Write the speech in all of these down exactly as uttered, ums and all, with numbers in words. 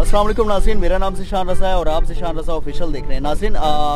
अस्सलाम वालेकुम नाज़रीन, मेरा नाम ज़ीशान रज़ा है और आप ज़ीशान रज़ा ऑफिशियल देख रहे हैं। नाज़रीन,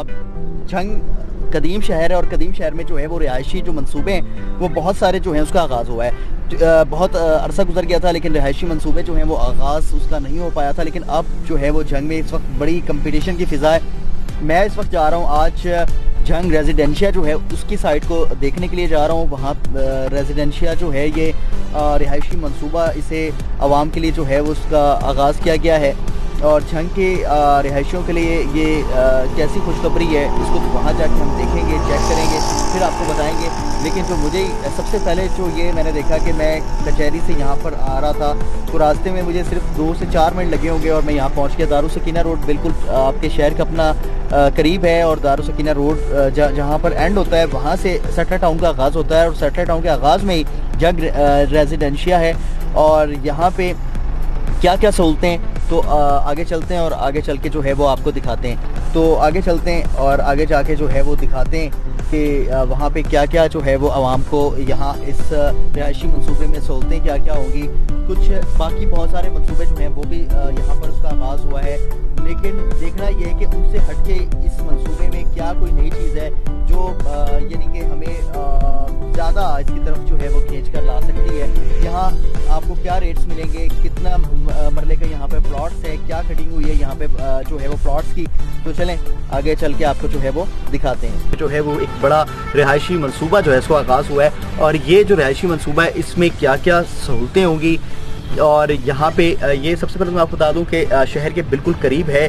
झंग कदीम शहर है और कदीम शहर में जो है वो रिहायशी जो मंसूबे हैं वो बहुत सारे जो हैं उसका आगाज़ हुआ है। बहुत अरसा गुजर गया था लेकिन रिहायशी मंसूबे जो हैं वो आगाज़ उसका नहीं हो पाया था, लेकिन अब जो है वो झंग में इस वक्त बड़ी कंपटीशन की फ़िज़ा है। मैं इस वक्त जा रहा हूँ आज झंग रेजिडेंशिया जो है उसकी साइट को देखने के लिए जा रहा हूँ। वहाँ रेजिडेंशिया जो है ये रिहायशी मंसूबा, इसे आवाम के लिए जो है वो उसका आगाज़ किया गया है और झंग के रिहायशियों के लिए ये कैसी खुशखबरी है इसको तो वहाँ जाके हम देखेंगे, चेक करेंगे, फिर आपको बताएंगे। लेकिन जो मुझे सबसे पहले जो ये मैंने देखा कि मैं कचहरी से यहाँ पर आ रहा था तो रास्ते में मुझे सिर्फ दो से चार मिनट लगे होंगे और मैं यहाँ पहुँच गया। दारुसकीना रोड बिल्कुल आपके शहर का अपना करीब है और दारुसकीना रोड जहाँ पर एंड होता है वहाँ से सेटलर टाउन का आगाज़ होता है और सेटलर टाउन के आगाज़ में ही झंग रेजिडेंशिया है। और यहाँ पे क्या क्या सहूलतें, तो आगे चलते हैं और आगे चल के जो है वो आपको दिखाते हैं। तो आगे चलते हैं और आगे जाके जो है वो दिखाते हैं कि वहाँ पे क्या क्या जो है वो आवाम को यहाँ इस रिहायशी मंसूबे में सहूलतें क्या क्या होंगी। कुछ बाकी बहुत सारे मंसूबे जो हैं वो भी यहाँ पर उसका आगाज़ हुआ है, लेकिन देखना ये है कि उनसे हट के इस मंसूबे में क्या कोई नई चीज़ है जो यानी कि हमें ज़्यादा इसकी तरफ जो है वो खींच कर ला सकती है। यहाँ आपको क्या रेट्स मिलेंगे, कितना मरले का यहाँ पे प्लॉट्स है, क्या कटिंग हुई है यहाँ पे जो है वो प्लॉट्स की। तो चलें आगे चल के आपको जो है वो दिखाते हैं। जो है वो एक बड़ा रिहायशी मंसूबा जो है इसको आगाज़ हुआ है और ये जो रिहायशी मंसूबा है इसमें क्या क्या सहूलतें होंगी। और यहाँ पे ये सबसे पहले मैं आपको बता दूँ कि शहर के बिल्कुल करीब है,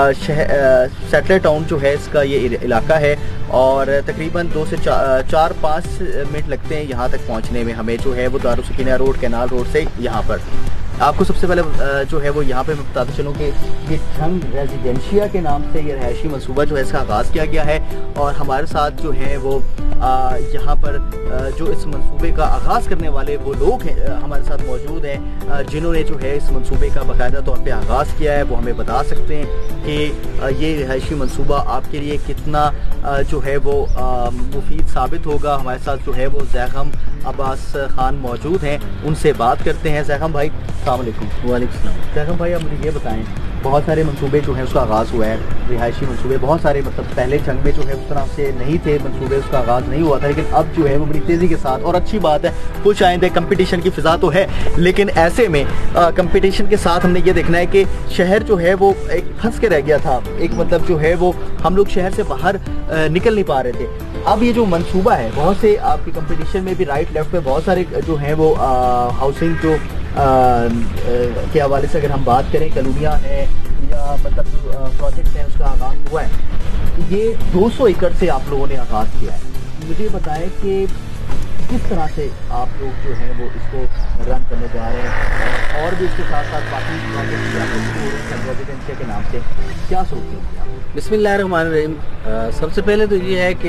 शहर सेटलर टाउन जो है इसका ये इलाका है और तकरीबन दो से चा, चार पाँच मिनट लगते हैं यहाँ तक पहुँचने में हमें जो है वो दारुसकीना रोड, कैनाल रोड से यहाँ पर। आपको सबसे पहले जो है वो यहाँ पे मैं बताते चलूँ कि ये झंग रेजिडेंशिया के नाम से ये रिहायशी मंसूबा जो है इसका आगाज़ किया गया है और हमारे साथ जो है वो यहाँ पर जो इस मंसूबे का आगाज़ करने वाले वो लोग हैं हमारे साथ मौजूद हैं जिन्होंने जो है इस मंसूबे का बाकायदा तौर पे आगाज़ किया है। वो हमें बता सकते हैं कि ये रिहायशी मंसूबा आपके लिए कितना जो है वो मुफीद साबित होगा। हमारे साथ जो है वो ज़ैगम अब्बास खान मौजूद हैं, उनसे बात करते हैं। ज़ैगम भाई अस्सलाम वालेकुम। वालेकुम सलाम। ज़ैगम भाई आप मुझे ये बताएं, बहुत सारे मंसूबे जो हैं उसका आगाज़ हुआ है, रिहायशी मंसूबे बहुत सारे, मतलब पहले झंग में जो है उस तरह से नहीं थे मंसूबे, उसका आगाज़ नहीं हुआ था, लेकिन अब जो है वो बड़ी तेज़ी के साथ और अच्छी बात है कुछ आइंदे कंपटीशन की फ़िज़ा तो है, लेकिन ऐसे में कंपटीशन के साथ हमने ये देखना है कि शहर जो है वो एक फंस के रह गया था, एक मतलब जो है वो हम लोग शहर से बाहर निकल नहीं पा रहे थे। अब ये जो मंसूबा है बहुत से आपकी कंपटीशन में भी राइट लेफ्ट पे बहुत सारे जो हैं वो हाउसिंग जो आ, आ, के हवाले से अगर हम बात करें, कॉलोनियाँ है या मतलब जो प्रोजेक्ट है उसका आगाज़ हुआ है। ये दो सौ एकड़ से आप लोगों ने आगाज़ किया है। मुझे बताएं कि किस तरह से आप लोग जो है वो इसको रन करने जा रहे हैं और भी इसके साथ साथ बाकी प्रोजेक्ट रेजिडेंशिया के नाम से क्या सोचते हैं? बिस्मिल्लाहिर्रहमानिर्रहीम। सबसे पहले तो ये है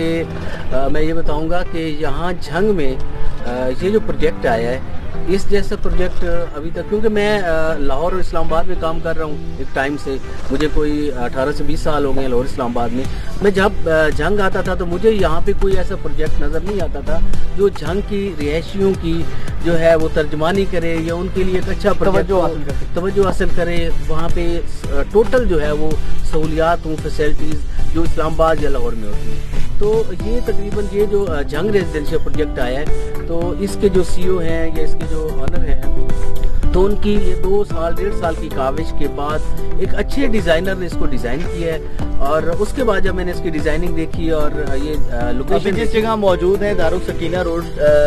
कि मैं ये बताऊंगा कि यहाँ झंग में आ, ये जो प्रोजेक्ट आया है इस जैसा प्रोजेक्ट अभी तक, क्योंकि मैं लाहौर और इस्लामाबाद में काम कर रहा हूँ एक टाइम से, मुझे कोई अठारह से बीस साल हो गए लाहौर इस्लामाबाद में। मैं जब झंग आता था तो मुझे यहाँ पे कोई ऐसा प्रोजेक्ट नज़र नहीं आता था जो झंग की रिहायशियों की जो है वो तर्जमानी करे या उनके लिए एक अच्छा प्रोजेक्ट तवज्जो हासिल करे। वहाँ पे टोटल जो है वो सहूलियात हों, फैसिलिटीज़ जो इस्लामाबाद या लाहौर में होती हैं। तो ये तकरीबन ये जो झंग रेजिडेंशियल प्रोजेक्ट आया है तो इसके जो सीईओ हैं या इसके जो ऑनर हैं तो उनकी ये दो साल डेढ़ साल की काविश के बाद एक अच्छे डिज़ाइनर ने इसको डिज़ाइन किया है और उसके बाद जब मैंने इसकी डिज़ाइनिंग देखी और ये लोकेशन जिस जगह मौजूद है दारुसकीना रोड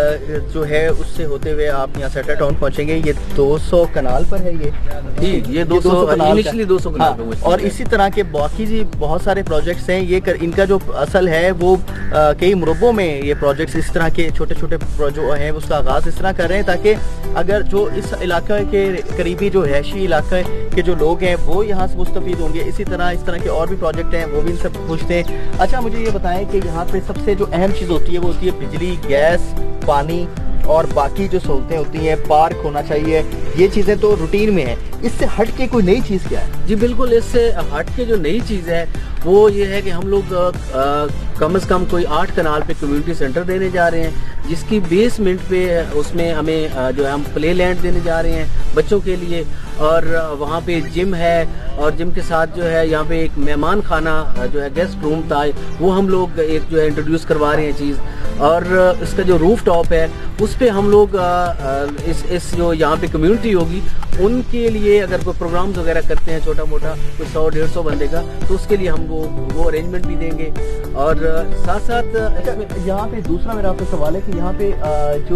जो है उससे होते हुए आप यहाँ सेटलर टाउन पहुँचेंगे। ये दो सौ कनाल पर है, ये जी ये दो सौ इनिशियली दो सौ कनाल पर। और इसी तरह के बाकी जी बहुत सारे प्रोजेक्ट्स हैं। ये कर, इनका जो असल है वो कई मुरब्बों में ये प्रोजेक्ट्स इस तरह के छोटे छोटे जो हैं उसका आगाज़ इस तरह कर रहे हैं ताकि अगर जो इस इलाका के करीबी जो रिहायशी इलाके के जो लोग हैं वो यहाँ से मुस्तफीद होंगे। इसी तरह इस तरह के और भी प्रोजेक्ट हैं वो भी इनसे पूछते हैं। अच्छा मुझे ये बताएं कि यहाँ पे सबसे जो अहम चीज़ होती है वो होती है बिजली, गैस, पानी और बाकी जो सहूलतें होती हैं, पार्क होना चाहिए, ये चीज़ें तो रूटीन में है। इससे हट के कोई नई चीज़ क्या है? जी बिल्कुल, इससे हट के जो नई चीज़ है वो ये है कि हम लोग आ, आ, कम से कम कोई आठ कनाल पे कम्युनिटी सेंटर देने जा रहे हैं जिसकी बेसमेंट पे उसमें हमें आ, जो है हम प्ले लैंड देने जा रहे हैं बच्चों के लिए اور وہاں پہ جم ہے اور جم کے ساتھ جو ہے یہاں پہ ایک مہمان خانہ جو ہے گیسٹ روم تھا وہ ہم لوگ ایک جو ہے انٹروڈیوس کروا رہے ہیں چیز. اور اس کا جو روف ٹاپ ہے اس پہ ہم لوگ اس اس جو یہاں پہ کمیونٹی ہوگی ان کے لیے اگر کوئی پروگرامز وغیرہ کرتے ہیں چھوٹا موٹا کوئی سو ڈیڑھ سو بندے کا تو اس کے لیے ہم وہ وہ ارینجمنٹ بھی دیں گے. اور ساتھ ساتھ یہاں پہ دوسرا میرا آپ سے سوال ہے کہ یہاں پہ جو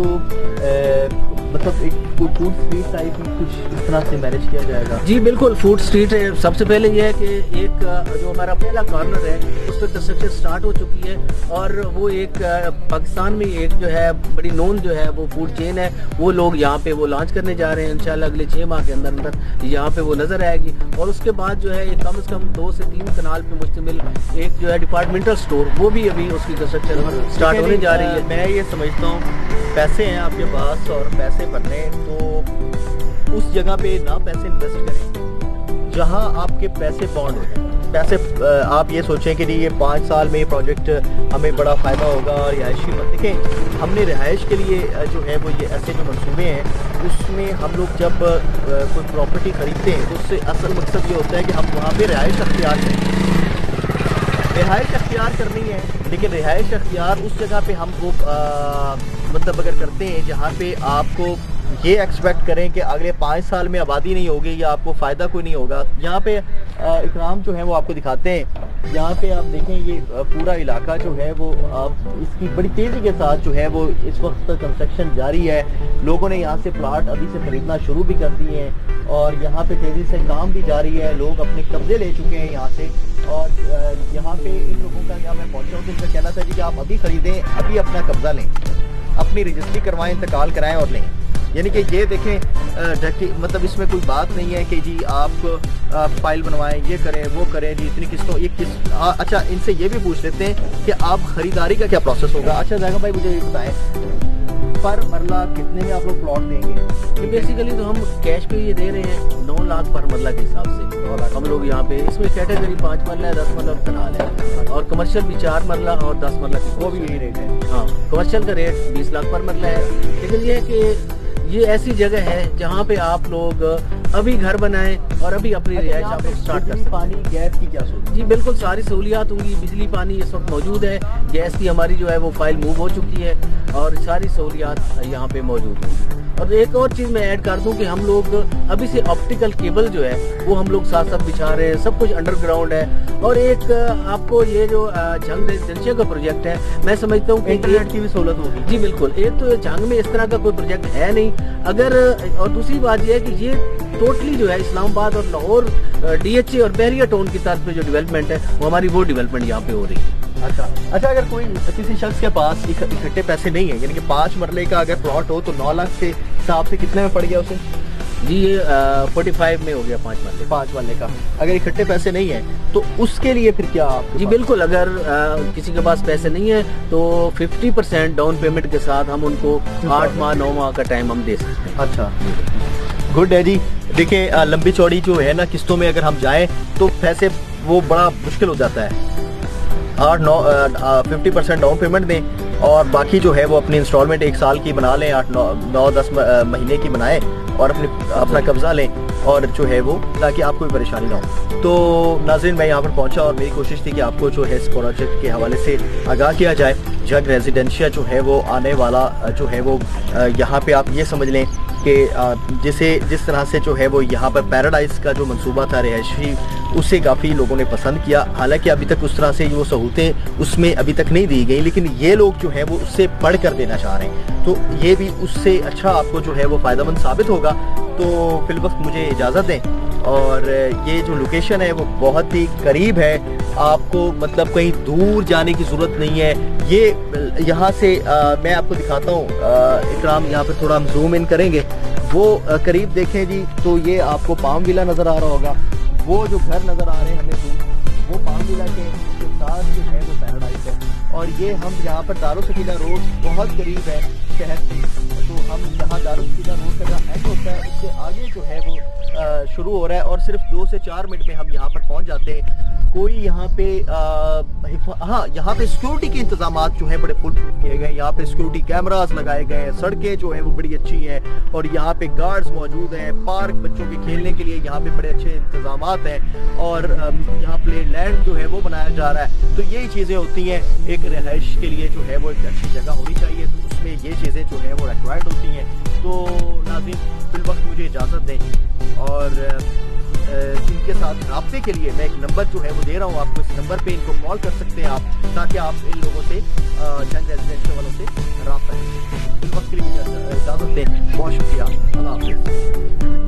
مطلب ایک فوڈ اسٹریٹ ٹائپ کچھ اس طرح سے مینیج کیا جائے گا. جی بالکل, فوڈ اسٹریٹ ہے. سب سے پہلے یہ ہے کہ ایک جو ہمارا پہلا کارنر ہے اس پہ کنسٹرکشن اسٹارٹ ہو چکی ہے اور وہ ایک پاکستان میں ایک جو ہے بڑی نون جو ہے وہ فوڈ چین ہے وہ لوگ یہاں پہ وہ لانچ کرنے جا رہے ہیں انشاءاللہ اگلے چھ ماہ کے اندر اندر یہاں پہ وہ نظر آئے گی. اور اس کے بعد جو ہے ایک کم از کم دو سے تین کنال پہ مشتمل ایک جو ہے ڈپارٹمنٹل اسٹور وہ بھی ابھی اس کی کنسٹرکشن اسٹارٹ ہونے جا رہی ہے. میں یہ سمجھتا ہوں پیسے ہیں آپ کے پاس اور پیسے بھرنے تو اس جگہ پہ نہ پیسے انویسٹ کریں جہاں آپ کے پیسے بانڈ ہوتے ہیں. پیسے آپ یہ سوچیں کہ نہیں یہ پانچ سال میں یہ پروجیکٹ ہمیں بڑا فائدہ ہوگا اور رہائشی مت. دیکھیں ہم نے رہائش کے لیے جو ہے وہ یہ ایسے جو منصوبے ہیں اس میں ہم لوگ جب کوئی پراپرٹی خریدتے ہیں تو اس سے اصل مقصد یہ ہوتا ہے کہ ہم وہاں پہ رہائش اختیار کریں. رہائش اختیار کرنی ہے لیکن رہائش اختیار اس جگہ پہ ہم وہ مطلب اگر کرتے ہیں جہاں پہ آپ کو یہ ایکسپیکٹ کریں کہ اگلے پانچ سال میں آبادی نہیں ہوگی یا آپ کو فائدہ کوئی نہیں ہوگا. یہاں پہ اکرام جو ہے وہ آپ کو دکھاتے ہیں. یہاں پہ آپ دیکھیں یہ پورا علاقہ جو ہے وہ اس کی بڑی تیزی کے ساتھ جو ہے وہ اس وقت کنسٹرکشن جاری ہے. لوگوں نے یہاں سے پلاٹ ابھی سے خریدنا شروع بھی کر دیے ہیں اور یہاں پہ تیزی سے کام بھی جاری ہے. لوگ اپنے قبضے لے چکے ہیں یہاں سے اور یہاں پہ ان لوگوں کا جہاں میں پہنچا ہوں تو ان کا کہنا تھا جی کہ آپ ابھی خریدیں, ابھی اپنا قبضہ لیں, اپنی رجسٹری کروائیں, انتقال کرائیں اور لیں. یعنی کہ یہ دیکھیں مطلب اس میں کوئی بات نہیں ہے کہ جی آپ فائل بنوائیں, یہ کریں وہ کریں جی اتنی قسطوں یہ قسط. اچھا ان سے یہ بھی پوچھ لیتے ہیں کہ آپ خریداری کا کیا پروسیس ہوگا. اچھا زیگا بھائی مجھے یہ بتائیں پر مرلہ کتنے میں آپ لوگ پلاٹ دیں گے؟ بیسیکلی تو ہم کیش پہ یہ دے رہے ہیں نو لاکھ پر مرلہ کے حساب سے. ہم لوگ یہاں پہ اس میں کیٹیگری پانچ مرلہ ہے, دس مرلہ اور کنال ہے اور کمرشل بھی چار مرلہ اور دس مرلہ کی وہ بھی یہی ریٹ ہے. ہاں کمرشل کا ریٹ بیس لاکھ پر مرلہ ہے. لیکن یہ ہے کہ یہ ایسی جگہ ہے جہاں پہ آپ لوگ ابھی گھر بنائیں اور ابھی اپنی رہائش آپ اسٹارٹ کر سکتے. پانی گیس کی کیا سہولت؟ جی بالکل ساری سہولیات ہوں گی. بجلی پانی اس وقت موجود ہے, گیس کی ہماری جو ہے وہ فائل موو ہو چکی ہے اور ساری سہولیات یہاں پہ موجود ہیں. اور ایک اور چیز میں ایڈ کر دوں کہ ہم لوگ ابھی سے آپٹیکل کیبل جو ہے وہ ہم لوگ ساتھ ساتھ بچھا رہے ہیں. سب کچھ انڈر گراؤنڈ ہے. اور ایک آپ کو یہ جو جھنگ ریزیڈینشیل کا پروجیکٹ ہے میں سمجھتا ہوں کہ انٹرنیٹ کی بھی سہولت ہوگی. جی بالکل. ایک تو جھنگ میں اس طرح کا کوئی پروجیکٹ ہے نہیں. اگر اور دوسری بات یہ ہے کہ یہ ٹوٹلی جو ہے اسلام آباد اور لاہور ڈی ایچ اے اور بحریہ ٹاؤن کی طرف پہ جو ڈیولپمنٹ ہے وہ ہماری وہ ڈیولپمنٹ یہاں پہ ہو رہی ہے. اچھا اچھا اگر کوئی کسی شخص کے پاس اکٹھے پیسے نہیں ہیں یعنی کہ پانچ مرلے کا اگر پلاٹ ہو تو نو لاکھ کے حساب سے کتنے میں پڑ گیا اسے؟ جی یہ فورٹی فائیو میں ہو گیا پانچ مرلے پانچ مرلے کا. اگر اکٹھے پیسے نہیں ہیں تو اس کے لیے پھر کیا آپ؟ جی بالکل. اگر کسی کے پاس پیسے نہیں ہیں تو ففٹی پرسینٹ ڈاؤن پیمنٹ کے ساتھ ہم ان کو آٹھ ماہ نو ماہ کا ٹائم ہم دے سکتے ہیں. اچھا گڈ ہے جی. دیکھیں لمبی چوڑی جو ہے نا قسطوں میں اگر ہم جائیں تو پیسے وہ بڑا مشکل ہو جاتا ہے. آٹھ نو ففٹی پرسینٹ ڈاؤن پیمنٹ دیں اور باقی جو ہے وہ اپنی انسٹالمنٹ ایک سال کی بنا لیں, آٹھ نو نو دس مہینے کی بنائیں اور اپنی اپنا قبضہ لیں اور جو ہے وہ تاکہ آپ کو بھی پریشانی نہ ہو. تو ناظرین میں یہاں پر پہنچا اور میری کوشش تھی کہ آپ کو جو ہے اس پروجیکٹ کے حوالے سے آگاہ کیا جائے. جھنگ ریزیڈینشیا جو ہے وہ آنے والا جو ہے وہ یہاں پہ آپ یہ سمجھ لیں کہ جسے جس طرح سے جو ہے وہ یہاں پر پیراڈائز کا جو منصوبہ تھا رہائشی اسے کافی لوگوں نے پسند کیا. حالانکہ ابھی تک اس طرح سے وہ سہولتیں اس میں ابھی تک نہیں دی گئیں لیکن یہ لوگ جو ہیں وہ اس سے بڑھ کر دینا چاہ رہے ہیں تو یہ بھی اس سے اچھا آپ کو جو ہے وہ فائدہ مند ثابت ہوگا. تو فی الوقت مجھے اجازت دیں اور یہ جو لوکیشن ہے وہ بہت ہی قریب ہے. آپ کو مطلب کہیں دور جانے کی ضرورت نہیں ہے. یہ یہاں سے میں آپ کو دکھاتا ہوں. اکرام یہاں پہ تھوڑا ہم زوم ان کریں گے وہ قریب دیکھیں جی تو یہ آپ کو پام ویلا نظر آ رہا ہوگا. وہ جو گھر نظر آ رہے ہیں ہمیں دور وہ پام ویلا کے ساتھ جو ہے وہ پیراڈائز ہے. اور یہ ہم یہاں پر دارالسکینہ روڈ بہت قریب ہے شہر سے. تو ہم یہاں دارالسیدہ روڈ کا جہاں اینڈ ہوتا ہے اس سے آگے جو ہے وہ شروع ہو رہا ہے اور صرف دو سے چار منٹ میں ہم یہاں پر پہنچ جاتے ہیں. کوئی یہاں پہ ہاں یہاں پہ سیکورٹی کے انتظامات جو ہیں بڑے فل کیے گئے ہیں. یہاں پہ سیکورٹی کیمراز لگائے گئے ہیں, سڑکیں جو ہیں وہ بڑی اچھی ہیں اور یہاں پہ گارڈز موجود ہیں. پارک بچوں کے کھیلنے کے لیے یہاں پہ بڑے اچھے انتظامات ہیں اور یہاں پلے لینڈ جو ہے وہ بنایا جا رہا ہے. تو یہی چیزیں ہوتی ہیں. ایک رہائش کے لیے جو ہے وہ ایک اچھی جگہ ہونی چاہیے, تو اس میں یہ چیزیں جو ہیں وہ ریکوائرڈ ہوتی ہیں. تو ناظرین فی الوقت مجھے اجازت دیں اور ان کے ساتھ رابطے کے لیے میں ایک نمبر جو ہے وہ دے رہا ہوں آپ کو. اس نمبر پہ ان کو کال کر سکتے ہیں آپ تاکہ آپ ان لوگوں سے جنگ ریزیڈنشل والوں سے رابطہ کریں. فی الوقت کے لیے مجھے اجازت دیں. بہت شکریہ. اللہ حافظ.